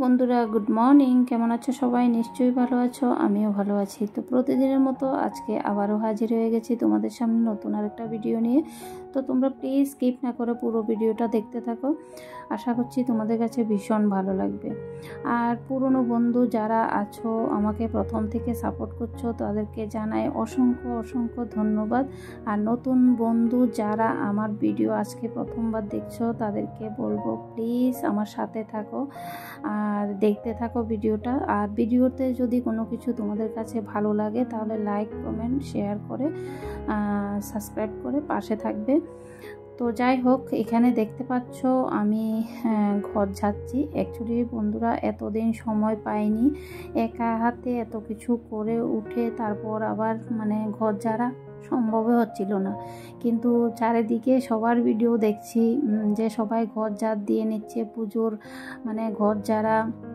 বন্ধুরা, good morning. কেমন আছো সবাই? নিশ্চয়ই ভালো আছো, আমিও ভালো আছি। তো প্রতিদিনের মতো আজকে আবারও হাজির হয়ে গেছি তোমাদের সামনে নতুন আরেকটা ভিডিও নিয়ে। তো তোমরা প্লিজ স্কিপ না করে পুরো ভিডিওটা দেখতে থাকো। আশা করছি তোমাদের কাছে ভীষণ ভালো লাগবে। আর পুরনো বন্ধু যারা আছো, আমাকে প্রথম থেকে সাপোর্ট করছো, তাদেরকে জানাই অসংখ্য অসংখ্য ধন্যবাদ। আর নতুন বন্ধু যারা আমার ভিডিও আজকে প্রথমবার দেখছো, তাদেরকে বলবো প্লিজ আমার সাথে থাকো আর দেখতে থাকো ভিডিওটা। আর ভিডিওতে যদি কোনো কিছু তোমাদের কাছে ভালো লাগে তাহলে লাইক, কমেন্ট, শেয়ার করে সাবস্ক্রাইব করে পাশে থাকবে। তো যাই হোক, এখানে দেখতে পাচ্ছ আমি ঘর ঝাড়ছি। অ্যাকচুয়ালি বন্ধুরা, এতদিন সময় পাইনি একা হাতে এত কিছু করে উঠে তারপর আবার ঘর ঝাড়া সম্ভবই হচ্ছিল না। কিন্তু চারিদিকে সবার ভিডিও দেখছি যে সবাই ঘর ঝাড় দিয়ে নিচ্ছে পুজোর, ঘর ঝাড়া।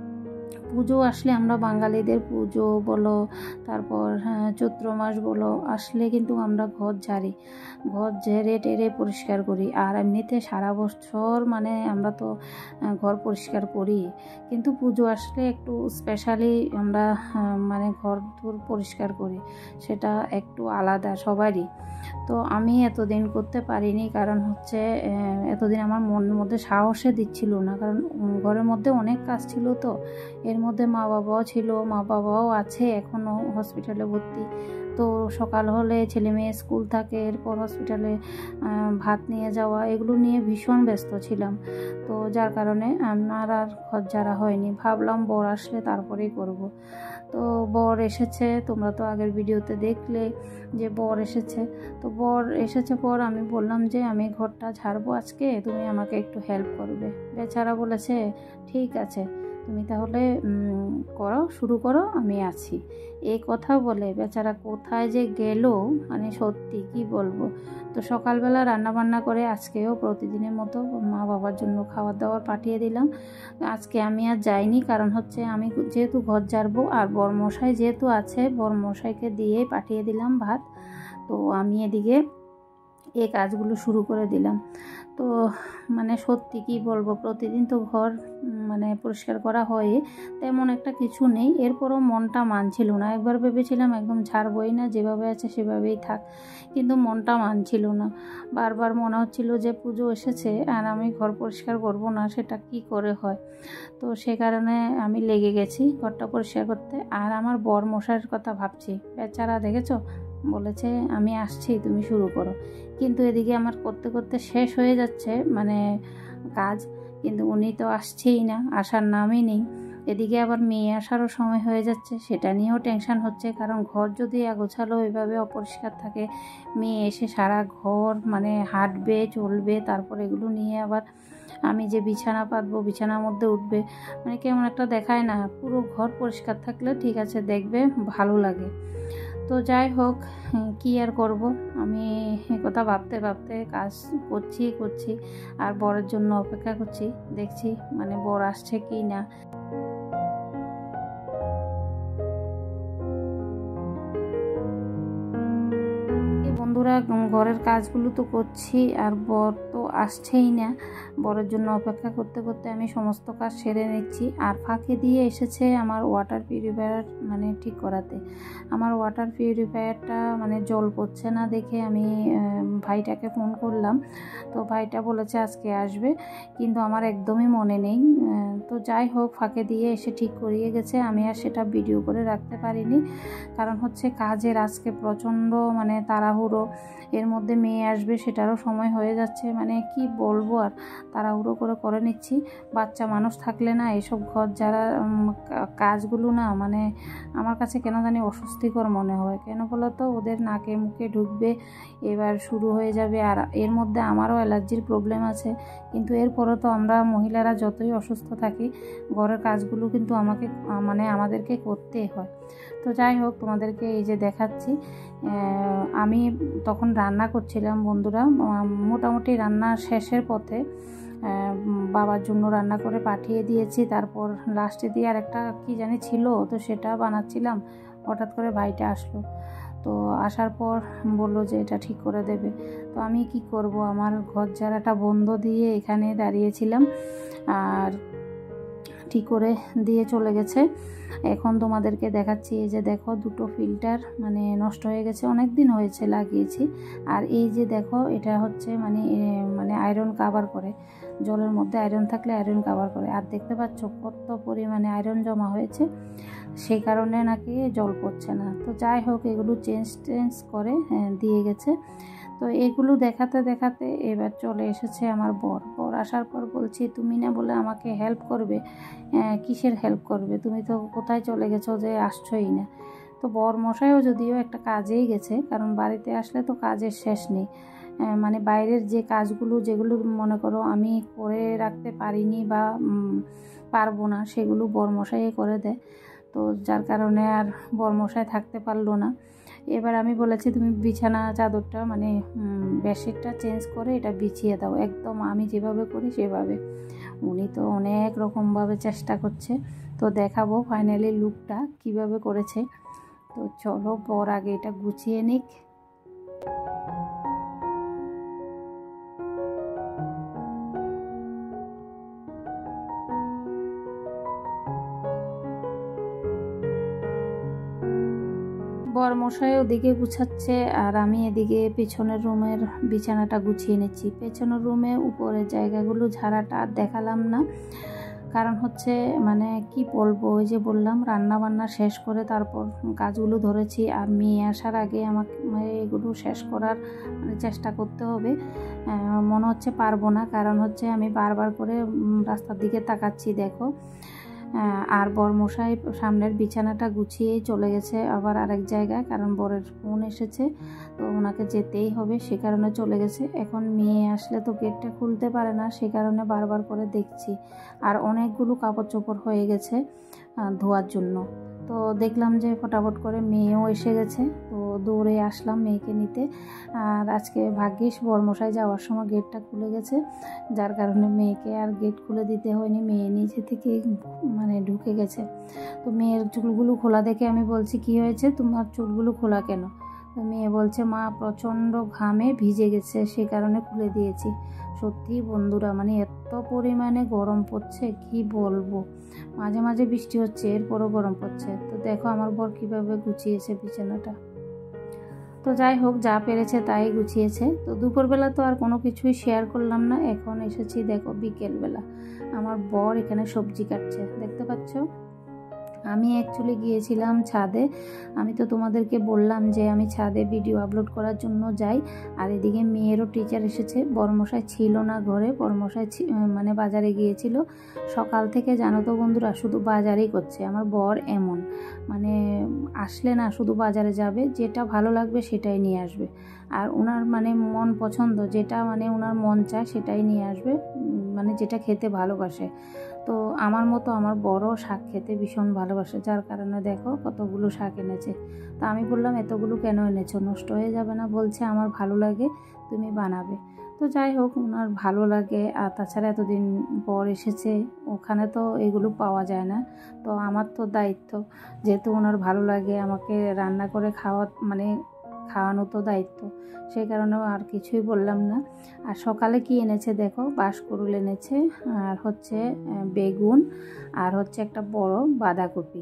পুজো আসলে আমরা বাঙালিদের পুজো বলো, তারপর চৈত্র মাস বলো আসলে কিন্তু আমরা ঘর ঝাড়ি, ঘর ঝেড়ে টেরে পরিষ্কার করি। আর এমনিতে সারা বছর আমরা তো ঘর পরিষ্কার করি, কিন্তু পুজো আসলে একটু স্পেশালি আমরা ঘর দূর পরিষ্কার করি, সেটা একটু আলাদা সবারই। তো আমি এতদিন করতে পারিনি, কারণ হচ্ছে এতদিন আমার মনের মধ্যে সাহসে দিচ্ছিল না, কারণ ঘরের মধ্যে অনেক কাজ ছিল। তো এর মধ্যে মা বাবাও ছিল, মা বাবাও আছে এখনও হসপিটালে ভর্তি। তো সকাল হলে ছেলে মেয়ে স্কুল থাকে, এরপর হসপিটালে ভাত নিয়ে যাওয়া, এগুলো নিয়ে ভীষণ ব্যস্ত ছিলাম। তো যার কারণে আমার আর ঘর ঝাড়া হয়নি। ভাবলাম বর আসলে তারপরেই করব। তো বর এসেছে, তোমরা তো আগের ভিডিওতে দেখলে যে বর এসেছে। তো বর এসেছে পর আমি বললাম যে আমি ঘরটা ঝাড়বো আজকে, তুমি আমাকে একটু হেল্প করবে। বেচারা বলেছে ঠিক আছে, তুমি তাহলে শুরু করো, আমি আছি। এই কথা বলে বেচারা কোথায় যে গেল, সত্যি কি বলবো। তো সকালবেলা রান্না বান্না করে আজকেও প্রতিদিনের মতো মা বাবার জন্য খাবার দাবার পাঠিয়ে দিলাম। আজকে আমি আর যাইনি, কারণ হচ্ছে আমি যেহেতু ঘর ঝাড়বো আর বরমশাই যেহেতু আছে, বরমশাইকে দিয়ে পাঠিয়ে দিলাম ভাত। তো আমি এদিকে এই কাজগুলো শুরু করে দিলাম। তো সত্যি কি বলবো, প্রতিদিন তো ঘর পরিষ্কার করা হয়, তেমন একটা কিছু নেই। এরপরও মনটা মানছিল না। একবার ভেবেছিলাম একদম ঝাড়বই না, যেভাবে আছে সেভাবেই থাক, কিন্তু মনটা মানছিল না। বারবার মনে হচ্ছিল যে পুজো এসেছে আর আমি ঘর পরিষ্কার করব না, সেটা কি করে হয়। তো সে কারণে আমি লেগে গেছি ঘরটা পরিষ্কার করতে। আর আমার বর মশাইয়ের কথা ভাবছি, বেচারা দেখেছো, বলেছে আমি আসছি, তুমি শুরু করো। কিন্তু এদিকে আমার করতে করতে শেষ হয়ে যাচ্ছে কাজ, কিন্তু উনি তো আসছেই না, আসার নামই নেই। এদিকে আবার মেয়ে আসারও সময় হয়ে যাচ্ছে, সেটা নিয়েও টেনশন হচ্ছে, কারণ ঘর যদি আগোছালো এভাবে অপরিষ্কার থাকে, মেয়ে এসে সারা ঘর হাঁটবে চলবে, তারপর এগুলো নিয়ে আবার আমি যে বিছানা পাতবো, বিছানার মধ্যে উঠবে, কেমন একটা দেখায় না। পুরো ঘর পরিষ্কার থাকলে ঠিক আছে, দেখবে ভালো লাগে। তো যাই হোক, কি আর করব, আমি কথা ভাবতে ভাবতে কাজ করছি আর বরের জন্য অপেক্ষা করছি, দেখছি বর আসছে কি না। বন্ধুরা, ঘরের কাজগুলো তো করছি আর বর তো আসছেই না। বরের জন্য অপেক্ষা করতে করতে আমি সমস্ত কাজ সেরে নিচ্ছি। আর ফাঁকে দিয়ে এসেছে আমার ওয়াটার পিউরিফায়ার ঠিক করাতে। আমার ওয়াটার পিউরিফায়ারটা জল পড়ছে না দেখে আমি ভাইটাকে ফোন করলাম। তো ভাইটা বলেছে আজকে আসবে, কিন্তু আমার একদমই মনে নেই। তো যাই হোক, ফাঁকে দিয়ে এসে ঠিক করিয়ে গেছে। আমি আর সেটা ভিডিও করে রাখতে পারিনি, কারণ হচ্ছে কাজের আজকে প্রচণ্ড তাড়াহুড়ো। এর মধ্যে মেয়ে আসবে, সেটারও সময় হয়ে যাচ্ছে। কি বলবো, আর তাড়াহুড়ো করে নিচ্ছি। বাচ্চা মানুষ থাকলে না এসব ঘর যারা কাজগুলো না আমার কাছে কেন জানি অস্বস্তিকর মনে হয়। কেন বলো তো, ওদের নাকে মুখে ঢুকবে, এবার শুরু হয়ে যাবে। আর এর মধ্যে আমারও অ্যালার্জির প্রবলেম আছে, কিন্তু এরপরও তো আমরা মহিলারা যতই অসুস্থ থাকি, ঘরের কাজগুলো কিন্তু আমাদেরকে করতেই হয়। তো যাই হোক, তোমাদেরকে এই যে দেখাচ্ছি, আমি তখন রান্না করছিলাম বন্ধুরা, মোটামুটি রান্নার শেষের পথে। বাবার জন্য রান্না করে পাঠিয়ে দিয়েছি, তারপর লাস্টে দিয়ে আর একটা কি জানি ছিল, তো সেটা বানাচ্ছিলাম। হঠাৎ করে ভাইটা আসলো, তো আসার পর বলল যে এটা ঠিক করে দেবে। তো আমি কি করব, আমার ঘর ঝাড়াটা বন্ধ দিয়ে এখানে দাঁড়িয়েছিলাম। আর ঠিক করে দিয়ে চলে গেছে। এখন তোমাদেরকে দেখাচ্ছি, এই যে দেখো দুটো ফিল্টার মানে নষ্ট হয়ে গেছে, অনেক দিন হয়েছে লাগিয়েছি। আর এই যে দেখো এটা হচ্ছে মানে আয়রন কাভার করে, জলের মধ্যে আয়রন থাকলে আয়রন কাভার করে। আর দেখতে পাচ্ছ কত পরিমাণে আয়রন জমা হয়েছে, সেই কারণে নাকি জল পড়ছে না। তো যাই হোক এগুলো চেঞ্জ করে দিয়ে গেছে। তো এগুলো দেখাতে দেখাতে এবার চলে এসেছে আমার বর আসার পর বলছি, তুমি না বলে আমাকে হেল্প করবে, কিসের হেল্প করবে, তুমি তো কোথায় চলে গেছো যে আসছোই না। তো বর মশাইও যদিও একটা কাজেই গেছে, কারণ বাড়িতে আসলে তো কাজের শেষ নেই। মানে বাইরের যে কাজগুলো যেগুলো মনে করো আমি করে রাখতে পারিনি বা পারবো না, সেগুলো বর মশাই করে দেয়। তো যার কারণে আর বরমশাই থাকতে পারলো না। এবার আমি বলেছি তুমি বিছানা চাদরটা মানে বেডশিটটা চেঞ্জ করে এটা বিছিয়ে দাও, একদম আমি যেভাবে করি সেভাবে। উনি তো অনেক রকমভাবে চেষ্টা করছে, তো দেখাবো ফাইনালি লুকটা কিভাবে করেছে। তো চলো বর আগে এটা গুছিয়ে নিক। বরমশাই ওদিকে গুছাচ্ছে আর আমি এদিকে পেছনের রুমের বিছানাটা গুছিয়ে নিচ্ছি। পেছনের রুমে উপরের জায়গাগুলো ঝাড়াটা আর দেখালাম না, কারণ হচ্ছে মানে কি বলবো, ওই যে বললাম রান্না বান্না শেষ করে তারপর কাজগুলো ধরেছি। আর মেয়ে আসার আগে আমাকে এগুলো শেষ করার মানে চেষ্টা করতে হবে। মনে হচ্ছে পারবো না, কারণ হচ্ছে আমি বারবার করে রাস্তার দিকে তাকাচ্ছি দেখো। আর বরমশাই সামনের বিছানাটা গুছিয়েই চলে গেছে আবার আরেক জায়গায়, কারণ বরের ফোন এসেছে, তো ওনাকে যেতেই হবে, সে কারণে চলে গেছে। এখন মেয়ে আসলে তো গেটটা খুলতে পারে না, সে কারণে বারবার করে দেখছি। আর অনেকগুলো কাপড় চোপড় হয়ে গেছে ধোয়ার জন্য। তো দেখলাম যে ফটাফট করে মেয়েও এসে গেছে, তো দৌড়ে আসলাম মেয়েকে নিতে। আর আজকে ভাগ্যিস বরমশাই যাওয়ার সময় গেটটা খুলে গেছে, যার কারণে মেয়েকে আর গেট খুলে দিতে হয়নি, মেয়ে নিজে থেকে মানে ঢুকে গেছে। তো মেয়ের চুলগুলো খোলা দেখে আমি বলছি কি হয়েছে, তোমার চুলগুলো খোলা কেন? তো মেয়ে বলছে মা প্রচণ্ড ঘামে ভিজে গেছে, সে কারণে খুলে দিয়েছি। সত্যি বন্ধুরা মানে এত পরিমাণে গরম পড়ছে কি বলবো, মাঝে মাঝে বৃষ্টি হচ্ছে এরপরও গরম পড়ছে। তো দেখো আমার বর কীভাবে গুছিয়েছে বিছানাটা। তো যাই হোক যা পেরেছে তাই গুছিয়েছে। তো দুপুরবেলা তো আর কোনো কিছুই শেয়ার করলাম না। এখন এসেছি দেখো বিকেলবেলা, আমার বর এখানে সবজি কাটছে, দেখতে পাচ্ছ। আমি অ্যাকচুয়ালি গিয়েছিলাম ছাদে, আমি তো তোমাদেরকে বললাম যে আমি ছাদে ভিডিও আপলোড করার জন্য যাই। আর এদিকে মেয়েরও টিচার এসেছে, বরমশাই ছিল না ঘরে, বরমশাই মানে বাজারে গিয়েছিল সকাল থেকে। জানো তো বন্ধুরা শুধু বাজারেই করছে আমার বর, এমন মানে আসলে না শুধু বাজারে যাবে, যেটা ভালো লাগবে সেটাই নিয়ে আসবে। আর ওনার মানে মন পছন্দ যেটা মানে ওনার মন চায় সেটাই নিয়ে আসবে, মানে যেটা খেতে ভালোবাসে। তো আমার মতো আমার বড় শাক খেতে ভীষণ ভালোবাসে, যার কারণে দেখো কতগুলো শাক এনেছে। তো আমি বললাম এতগুলো কেন এনেছো, নষ্ট হয়ে যাবে না? বলছে আমার ভালো লাগে, তুমি বানাবে। তো যাই হোক ওনার ভালো লাগে, আর তাছাড়া এতদিন পর এসেছে, ওখানে তো এগুলো পাওয়া যায় না। তো আমার তো দায়িত্ব, যেহেতু ওনার ভালো লাগে আমাকে রান্না করে খাওয়ানো তো দায়িত্ব, সেই কারণেও আর কিছুই বললাম না। আর সকালে কি এনেছে দেখো, বাঁশকুড়ুল এনেছে, আর হচ্ছে বেগুন, আর হচ্ছে একটা বড় বাঁধাকপি।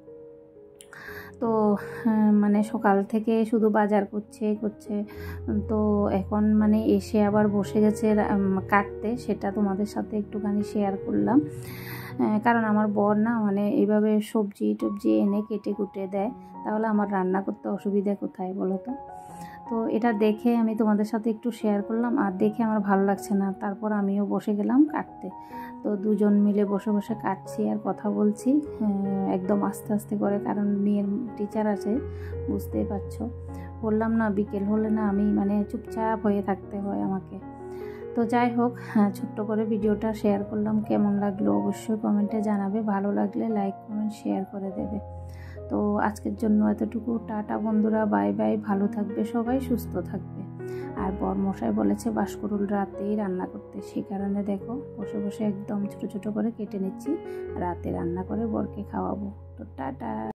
তো মানে সকাল থেকে শুধু বাজার করছে। তো এখন মানে এসে আবার বসে গেছে কাটতে, সেটা তোমাদের সাথে একটুখানি শেয়ার করলাম। কারণ আমার বর না মানে এইভাবে সবজি টবজি এনে কেটে কুটে দেয়, তাহলে আমার রান্না করতে অসুবিধা কোথায় বলো তো। তো এটা দেখে আমি তোমাদের সাথে একটু শেয়ার করলাম, আর দেখে আমার ভালো লাগছে না, তারপর আমিও বসে গেলাম কাটতে। তো দুজন মিলে বসে বসে কাটছি আর কথা বলছি, একদম আস্তে আস্তে করে, কারণ মেয়ের টিচার আছে, বুঝতেই পারছো। বললাম না বিকেল হলে না আমি মানে চুপচাপ হয়ে থাকতে হয় আমাকে। তো যাই হোক ছোট্ট করে ভিডিওটা শেয়ার করলাম, কেমন লাগলো অবশ্যই কমেন্টে জানাবে, ভালো লাগলে লাইক কমেন্ট শেয়ার করে দেবে। তো আজকের জন্য এতটুকু, টাটা বন্ধুরা, বাই বাই, ভালো থাকবে সবাই, সুস্থ থাকবে। আর বরমশাই বলেছে বাঁশকুড়ুল রাতেই রান্না করতে, সেই কারণে দেখো বসে বসে একদম ছোট ছোট করে কেটে নিচ্ছি, রাতে রান্না করে বরকে খাওয়াবো। তো টাটা।